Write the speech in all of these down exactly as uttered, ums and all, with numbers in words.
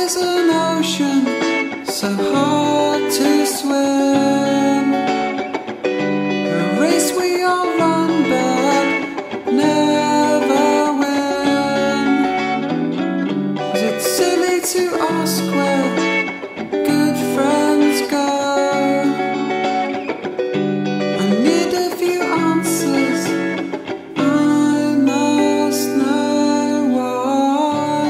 is an ocean so hard to swim, a race we all run but never win. Is it silly to ask where good friends go? I need a few answers, I must know why.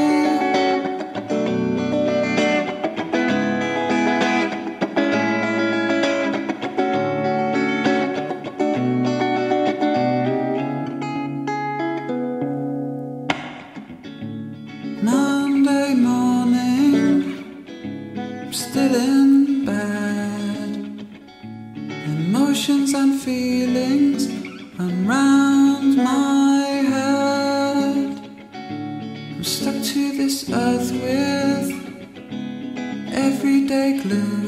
Monday morning, I'm still in bed. Emotions and feelings run round my head. I'm stuck to this earth with everyday glue.